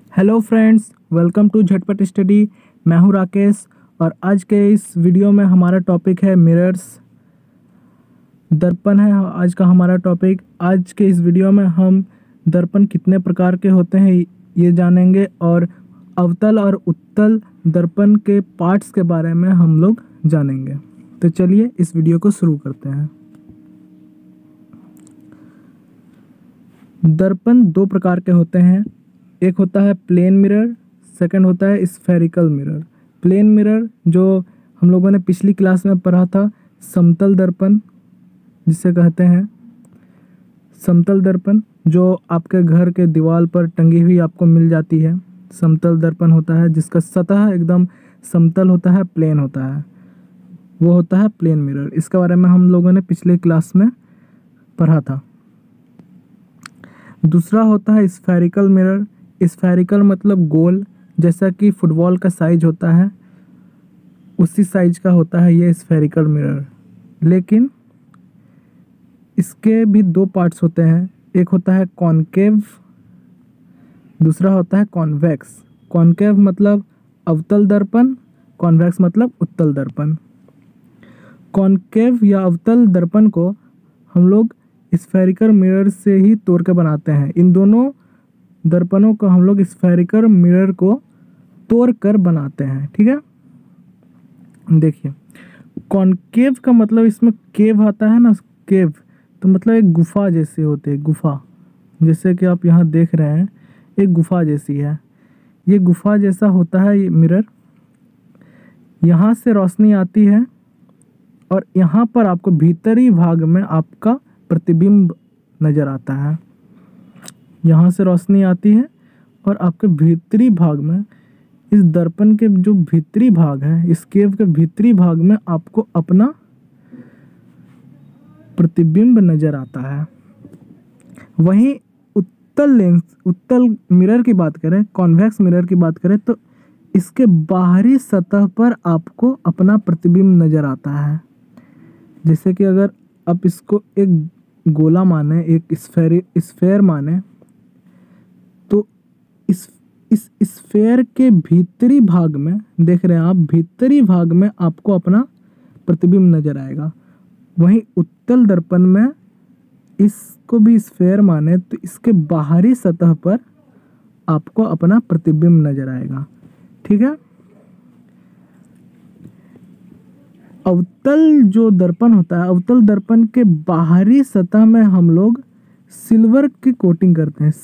Hello friends, welcome to Jhatpat study. मैं हूं राकेश और आज के इस वीडियो में हमारा टॉपिक है मिरर्स। दर्पण है आज का हमारा टॉपिक। आज के इस वीडियो में हम दर्पण कितने प्रकार के होते हैं ये जानेंगे और अवतल और उत्तल दर्पण के पार्ट्स के बारे में हम लोग जानेंगे। तो चलिए इस वीडियो को शुरू करते हैं। दर्पण दो प्रकार के होते हैं। एक होता है प्लेन मिरर, सेकंड होता है स्फेरिकल मिरर। प्लेन मिरर जो हम लोगों ने पिछली क्लास में पढ़ा था, समतल दर्पण जिसे कहते हैं। समतल दर्पण जो आपके घर के दीवार पर टंगी हुई आपको मिल जाती है, समतल दर्पण होता है। जिसका सतह एकदम समतल होता है, प्लेन होता है, वो होता है प्लेन मिरर। इसके बारे में हम लोगों ने पिछले क्लास में पढ़ा था। दूसरा होता है स्फेरिकल मिरर। स्फेरिकल मतलब गोल, जैसा कि फुटबॉल का साइज होता है उसी साइज का होता है ये स्फेरिकल मिरर। लेकिन इसके भी दो पार्ट्स होते हैं। एक होता है कॉनकेव, दूसरा होता है कॉन्वेक्स। कॉनकेव मतलब अवतल दर्पण, कॉन्वेक्स मतलब उत्तल दर्पण। कॉनकेव या अवतल दर्पण को हम लोग स्फेरिकल मिरर से ही तोड़ के बनाते हैं। इन दोनों दर्पणों को हम लोग स्फेरिकल मिरर को तोड़ कर बनाते हैं। ठीक है, देखिए कॉनकेव का मतलब इसमें केव आता है ना, केव तो मतलब एक गुफा जैसी होती है। गुफा जैसे कि आप यहाँ देख रहे हैं, एक गुफा जैसी है। ये गुफा जैसा होता है ये मिरर। यहाँ से रोशनी आती है और यहाँ पर आपको भीतरी भाग में आपका प्रतिबिंब नज़र आता है। यहाँ से रोशनी आती है और आपके भीतरी भाग में, इस दर्पण के जो भीतरी भाग है, इस केव के भीतरी भाग में आपको अपना प्रतिबिंब नज़र आता है। वहीं उत्तल लेंस, उत्तल मिरर की बात करें, कॉन्वेक्स मिरर की बात करें, तो इसके बाहरी सतह पर आपको अपना प्रतिबिंब नज़र आता है। जैसे कि अगर आप इसको एक गोला माने, एक स्फेयर माने, तो इस स्फेयर के भीतरी भाग में देख रहे हैं आप, भीतरी भाग में आपको अपना प्रतिबिंब नजर आएगा। वहीं उत्तल दर्पण में इसको भी स्फेयर माने तो इसके बाहरी सतह पर आपको अपना प्रतिबिंब नजर आएगा। ठीक है। अवतल जो दर्पण होता है, अवतल दर्पण के बाहरी सतह में हम लोग सिल्वर की कोटिंग करते हैं।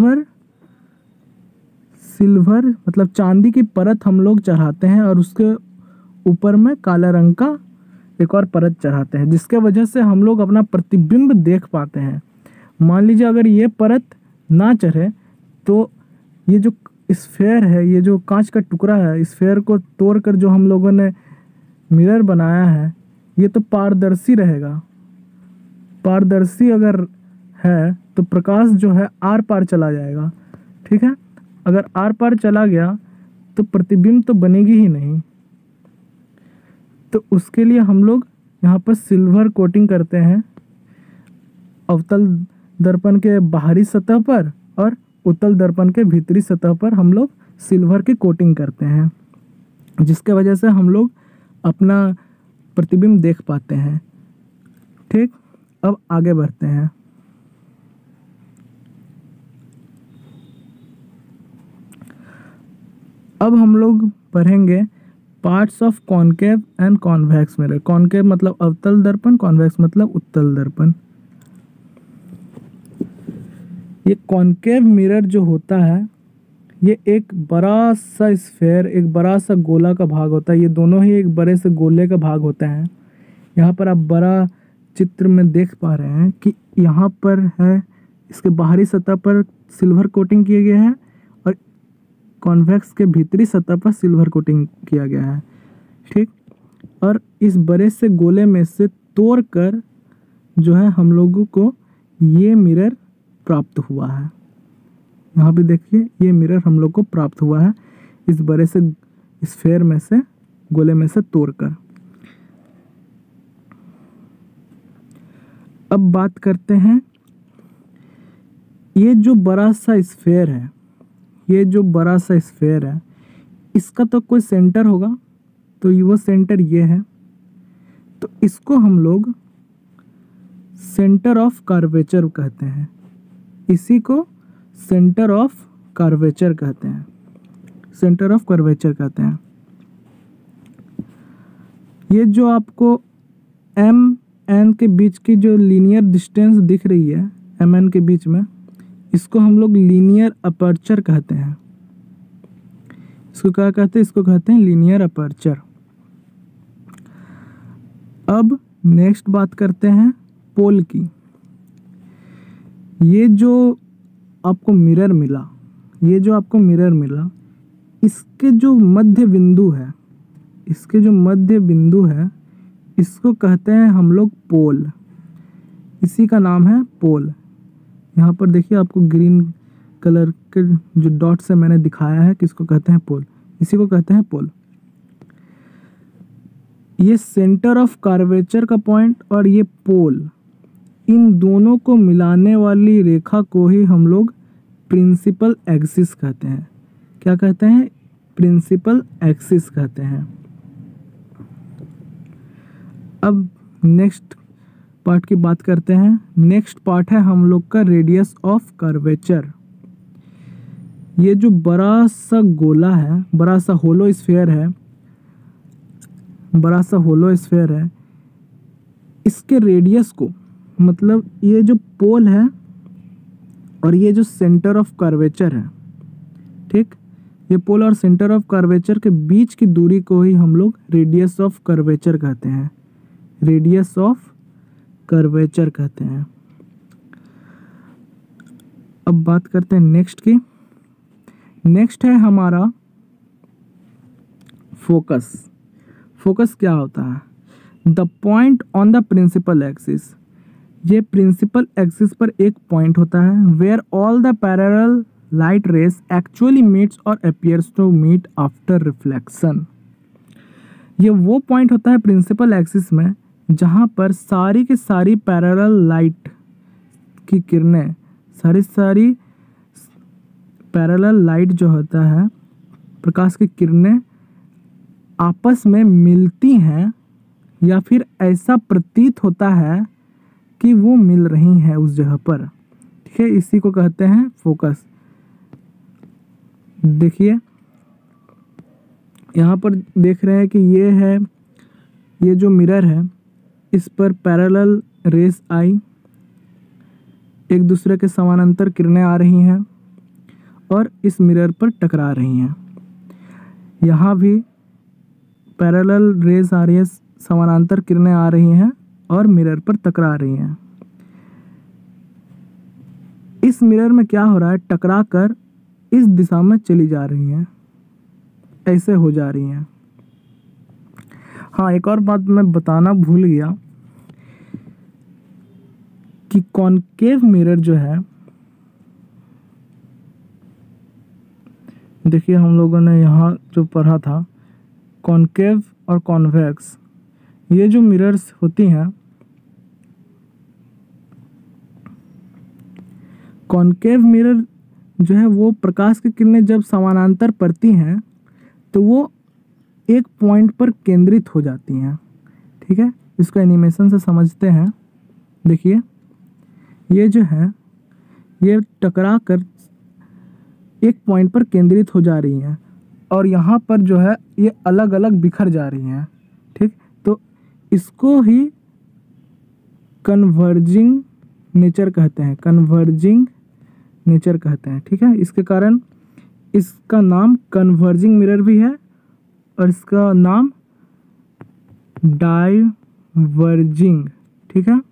सिल्वर मतलब चांदी की परत हम लोग चढ़ाते हैं और उसके ऊपर में काला रंग का एक और परत चढ़ाते हैं, जिसके वजह से हम लोग अपना प्रतिबिंब देख पाते हैं। मान लीजिए अगर ये परत ना चढ़े तो ये जो स्फेयर है, ये जो कांच का टुकड़ा है, स्फेयर को तोड़कर जो हम लोगों ने मिरर बनाया है, ये तो पारदर्शी रहेगा। पारदर्शी अगर है तो प्रकाश जो है आर पार चला जाएगा। ठीक है, अगर आर पार चला गया तो प्रतिबिंब तो बनेगी ही नहीं। तो उसके लिए हम लोग यहाँ पर सिल्वर कोटिंग करते हैं अवतल दर्पण के बाहरी सतह पर, और उत्तल दर्पण के भीतरी सतह पर हम लोग सिल्वर की कोटिंग करते हैं, जिसके वजह से हम लोग अपना प्रतिबिंब देख पाते हैं। ठीक, अब आगे बढ़ते हैं। अब हम लोग पढ़ेंगे parts of concave and convex mirror. Concave मतलब अवतल दर्पण, कॉन्वेक्स मतलब उत्तल दर्पण। ये कॉनकेव मिरर जो होता है, ये एक बड़ा सा स्फेयर, एक बड़ा सा गोला का भाग होता है। ये दोनों ही एक बड़े से गोले का भाग होते हैं। यहाँ पर आप बड़ा चित्र में देख पा रहे हैं कि यहाँ पर है, इसके बाहरी सतह पर सिल्वर कोटिंग किया गया है और कॉन्वेक्स के भीतरी सतह पर सिल्वर कोटिंग किया गया है। ठीक, और इस बड़े से गोले में से तोड़कर जो है हम लोगों को ये मिरर प्राप्त हुआ है। यहाँ पे देखिए, ये मिरर हम लोग को प्राप्त हुआ है इस बड़े से स्फेयर में से, गोले में से तोड़कर। अब बात करते हैं, ये जो बड़ा सा स्फेयर है, ये जो बड़ा सा स्फेयर है इसका तो कोई सेंटर होगा, तो वो सेंटर ये है, तो इसको हम लोग सेंटर ऑफ कर्वेचर कहते हैं। इसी को सेंटर ऑफ कर्वेचर कहते हैं, सेंटर ऑफ कर्वेचर कहते हैं। ये जो आपको एम एन के बीच की जो लीनियर डिस्टेंस दिख रही है एम एन के बीच में, इसको हम लोग लीनियर अपर्चर कहते हैं। इसको क्या कहते हैं? इसको कहते हैं लीनियर अपर्चर। अब नेक्स्ट बात करते हैं पोल की। ये जो आपको मिरर मिला, ये जो आपको मिरर मिला, इसके जो मध्य बिंदु है, इसके जो मध्य बिंदु है, इसको कहते हैं हम लोग पोल। इसी का नाम है पोल। यहाँ पर देखिए आपको ग्रीन कलर के जो डॉट से मैंने दिखाया है कि इसको कहते हैं पोल, इसी को कहते हैं पोल। ये सेंटर ऑफ कर्वेचर का पॉइंट और ये पोल, इन दोनों को मिलाने वाली रेखा को ही हम लोग प्रिंसिपल एक्सिस कहते हैं। क्या कहते हैं? प्रिंसिपल एक्सिस कहते हैं। अब नेक्स्ट पार्ट की बात करते हैं। नेक्स्ट पार्ट है हम लोग का रेडियस ऑफ कर्वेचर। ये जो बड़ा सा गोला है, बड़ा सा होलो स्फीयर है, बड़ा सा होलो स्फीयर है, इसके रेडियस को, मतलब ये जो पोल है और ये जो सेंटर ऑफ कर्वेचर है, ठीक, ये पोल और सेंटर ऑफ कर्वेचर के बीच की दूरी को ही हम लोग रेडियस ऑफ कर्वेचर कहते हैं। रेडियस ऑफ कर्वेचर कहते हैं। अब बात करते हैं नेक्स्ट की। नेक्स्ट है हमारा फोकस। फोकस क्या होता है? The point on the principal axis. ये प्रिंसिपल एक्सिस पर एक पॉइंट होता है where all the parallel light rays actually meets और appears to meet after reflection. ये वो पॉइंट होता है प्रिंसिपल एक्सिस में जहाँ पर सारी की सारी पैरेलल लाइट की किरणें, सारी पैरेलल लाइट जो होता है, प्रकाश की किरणें आपस में मिलती हैं या फिर ऐसा प्रतीत होता है कि वो मिल रही हैं उस जगह पर। ठीक है, इसी को कहते हैं फोकस। देखिए यहाँ पर देख रहे हैं कि ये है, ये जो मिरर है इस पर पैरेलल रेस आई, एक दूसरे के समानांतर किरणें आ रही हैं और इस मिरर पर टकरा रही हैं। यहाँ भी पैरेलल रेस आ रही है, समानांतर किरणें आ रही हैं और मिरर पर टकरा रही हैं। इस मिरर में क्या हो रहा है? टकरा कर इस दिशा में चली जा रही हैं, ऐसे हो जा रही हैं। हाँ, एक और बात मैं बताना भूल गया कि कॉनकेव मिरर जो है, देखिए हम लोगों ने यहाँ जो पढ़ा था कॉनकेव और कॉन्वेक्स, ये जो मिरर्स होती हैं, कॉनकेव मिरर जो है वो प्रकाश की किरणें जब समानांतर पड़ती हैं तो वो एक पॉइंट पर केंद्रित हो जाती हैं। ठीक है, इसको एनिमेशन से समझते हैं। देखिए ये जो है ये टकरा कर एक पॉइंट पर केंद्रित हो जा रही हैं और यहाँ पर जो है ये अलग अलग बिखर जा रही हैं। ठीक, तो इसको ही कन्वर्जिंग नेचर कहते हैं, कन्वर्जिंग नेचर कहते हैं। ठीक है, इसके कारण इसका नाम कन्वर्जिंग मिरर भी है और इसका नाम डाइवर्जिंग, ठीक है,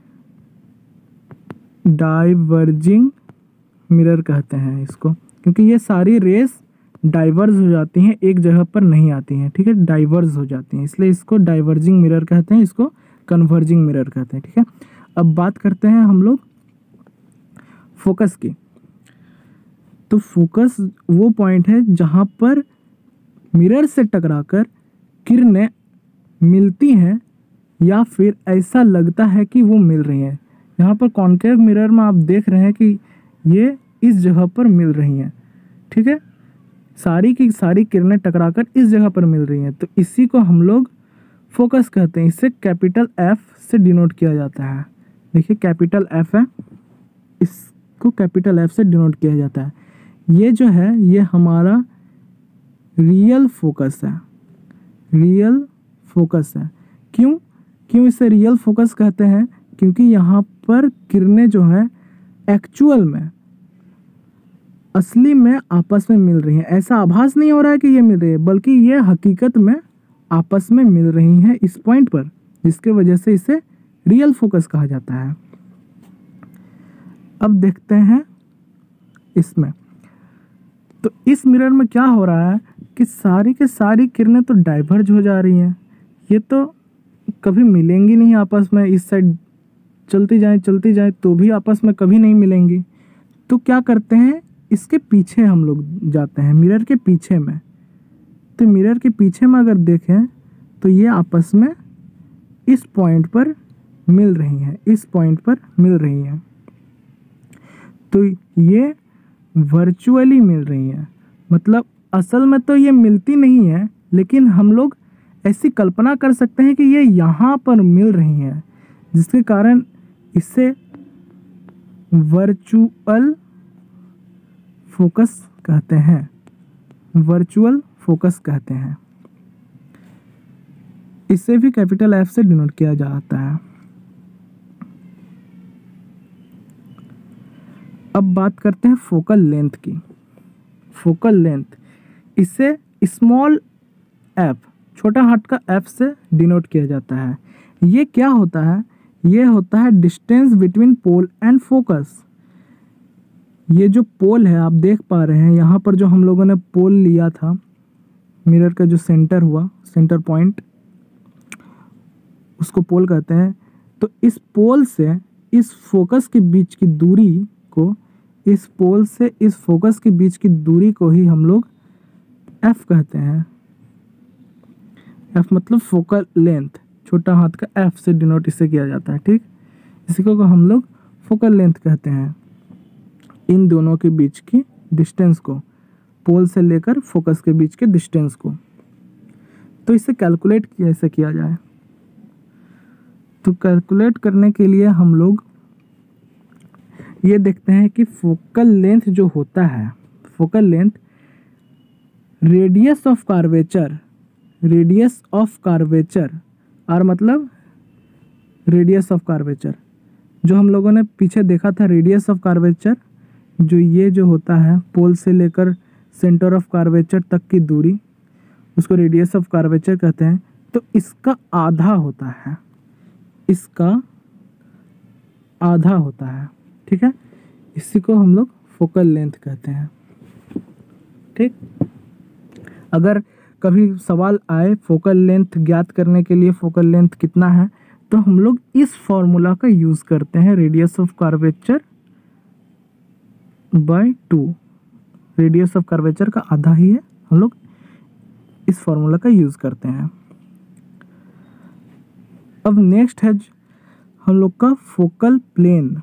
डाइवर्जिंग मिरर कहते हैं इसको, क्योंकि ये सारी रेस डाइवर्ज हो जाती हैं, एक जगह पर नहीं आती हैं। ठीक है, डाइवर्ज हो जाती हैं, इसलिए इसको डाइवर्जिंग मिरर कहते हैं, इसको कन्वर्जिंग मिरर कहते हैं। ठीक है, अब बात करते हैं हम लोग फोकस की। तो फोकस वो पॉइंट है जहाँ पर मिरर से टकराकर किरणें मिलती हैं या फिर ऐसा लगता है कि वो मिल रही हैं। यहाँ पर कॉनकेव मिरर में आप देख रहे हैं कि ये इस जगह पर मिल रही हैं। ठीक है, सारी की सारी किरणें टकराकर इस जगह पर मिल रही हैं, तो इसी को हम लोग फोकस कहते हैं। इसे कैपिटल एफ से डिनोट किया जाता है। देखिए कैपिटल एफ है, इसको कैपिटल एफ से डिनोट किया जाता है। ये जो है ये हमारा रियल फोकस है, रियल फोकस है। क्यों इसे रियल फोकस कहते हैं? क्योंकि यहाँ पर किरणें जो है एक्चुअल में, असली में आपस में मिल रही हैं। ऐसा आभास नहीं हो रहा है कि ये मिल रही है, बल्कि ये हकीकत में आपस में मिल रही हैं इस पॉइंट पर, जिसके वजह से इसे रियल फोकस कहा जाता है। अब देखते हैं इसमें, तो इस मिरर में क्या हो रहा है कि सारी के सारी किरणें तो डाइवर्ज हो जा रही हैं। ये तो कभी मिलेंगी नहीं आपस में, इस साइड चलती जाएं तो भी आपस में कभी नहीं मिलेंगी। तो क्या करते हैं, इसके पीछे हम लोग जाते हैं, मिरर के पीछे में। तो मिरर के पीछे में अगर देखें तो ये आपस में इस पॉइंट पर मिल रही हैं, इस पॉइंट पर मिल रही हैं। तो ये वर्चुअली मिल रही हैं, मतलब असल में तो ये मिलती नहीं है, लेकिन हम लोग ऐसी कल्पना कर सकते हैं कि ये यहाँ पर मिल रही हैं, जिसके कारण इसे वर्चुअल फोकस कहते हैं, वर्चुअल फोकस कहते हैं। इसे भी कैपिटल एफ से डिनोट किया जाता है। अब बात करते हैं फोकल लेंथ की। फोकल लेंथ, इसे स्मॉल एफ, छोटा हाथ का एफ से डिनोट किया जाता है। ये क्या होता है? ये होता है distance between pole and focus. ये जो पोल है आप देख पा रहे हैं, यहाँ पर जो हम लोगों ने पोल लिया था, मिरर का जो सेंटर हुआ, सेंटर पॉइंट, उसको पोल कहते हैं। तो इस पोल से इस फोकस के बीच की दूरी को, इस पोल से इस फोकस के बीच की दूरी को ही हम लोग एफ कहते हैं। एफ मतलब फोकल लेंथ, छोटा हाथ का एफ से डिनोट इसे किया जाता है, ठीक। इसी को हम लोग फोकल लेंथ कहते हैं, इन दोनों के बीच की डिस्टेंस को, पोल से लेकर फोकस के बीच के डिस्टेंस को। तो इसे कैलकुलेट कैसे किया जाए? तो कैलकुलेट करने के लिए हम लोग ये देखते हैं कि फोकल लेंथ जो होता है, focal length radius of curvature, radius of curvature, R मतलब रेडियस ऑफ कार्वेचर, जो हम लोगों ने पीछे देखा था रेडियस ऑफ कार्वेचर, जो ये जो होता है पोल से लेकर सेंटर ऑफ कार्वेचर तक की दूरी, उसको रेडियस ऑफ कार्वेचर कहते हैं। तो इसका आधा होता है, इसका आधा होता है, ठीक है। इसी को हम लोग फोकल लेंथ कहते हैं, ठीक। अगर कभी सवाल आए फोकल लेंथ ज्ञात करने के लिए, फोकल लेंथ कितना है, तो हम लोग इस फॉर्मूला का यूज़ करते हैं, radius of curvature by 2। Radius of curvature का आधा ही है, हम लोग इस फॉर्मूला का यूज़ करते हैं। अब नेक्स्ट है हम लोग का फोकल प्लेन,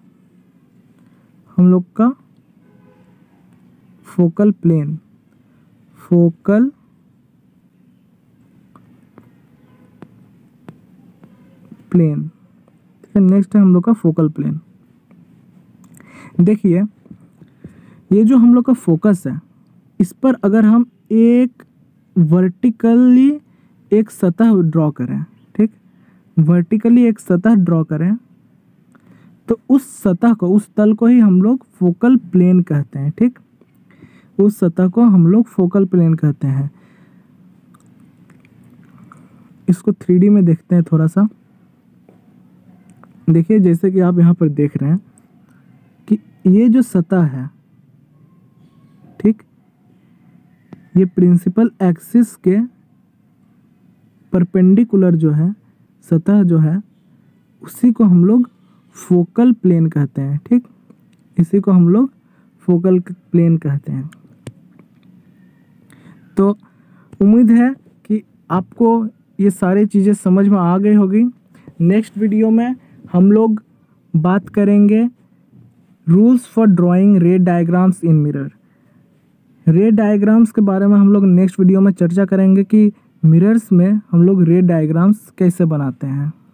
हम लोग का फोकल प्लेन, फोकल प्लेन, ठीक है। नेक्स्ट है हम लोग का फोकल प्लेन। देखिए ये जो हम लोग का फोकस है, इस पर अगर हम एक वर्टिकली एक सतह ड्रॉ करें, ठीक, वर्टिकली एक सतह ड्रॉ करें, तो उस सतह को, उस तल को ही हम लोग फोकल प्लेन कहते हैं, ठीक। उस सतह को हम लोग फोकल प्लेन कहते हैं। इसको 3D में देखते हैं थोड़ा सा। देखिए जैसे कि आप यहाँ पर देख रहे हैं कि ये जो सतह है, ठीक, ये प्रिंसिपल एक्सिस के परपेंडिकुलर जो है सतह जो है, उसी को हम लोग फोकल प्लेन कहते हैं, ठीक। इसी को हम लोग फोकल प्लेन कहते हैं। तो उम्मीद है कि आपको ये सारी चीज़ें समझ में आ गई होगी। नेक्स्ट वीडियो में हम लोग बात करेंगे rules for drawing ray diagrams in mirror. Ray diagrams के बारे में हम लोग नेक्स्ट वीडियो में चर्चा करेंगे कि मिरर्स में हम लोग रे डायग्राम्स कैसे बनाते हैं।